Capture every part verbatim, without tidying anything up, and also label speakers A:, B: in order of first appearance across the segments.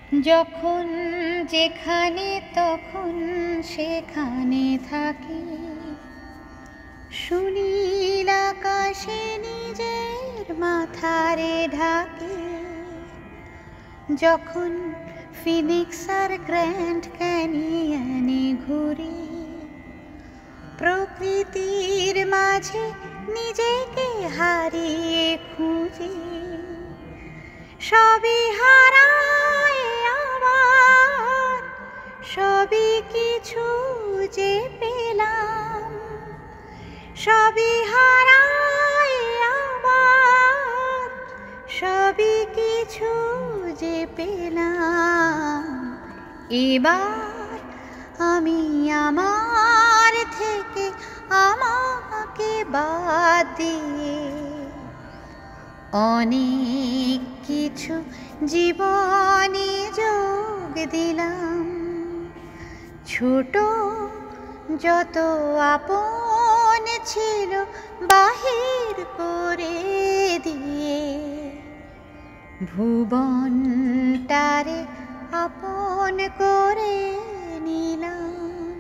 A: যখন যেখানে তখন সেখানে থাকি, সুনীল আকাশে নিজের মাথারে ঢাকি। যখন ফিনিক্স আর গ্র্যান্ড ক্যানিয়নে ঘুরি, প্রকৃতির মাঝে নিজেকে হারিয়ে খুঁজি। সবই হারায় আবার, সবই কিছু যে পেলাম। সবই হারায় আবার, সবই কিছু যে পেলাম। এবার আমি আমার থেকে আমাকে বাদ দিয়ে অনেক কিছু জীবনে যোগ দিলাম। ছোট যত আপন ছিল বাহির করে দিয়ে, ভুবনটারে আপন করে নিলাম।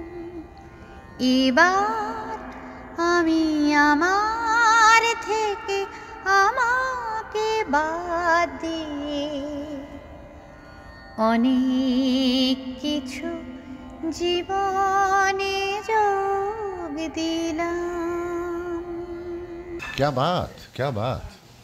A: এবার আমি আমার থেকে আমাকে বাদ দিয়ে অনেক কিছু জীবনে যোগ দিলাম।
B: क्या बात, क्या बात।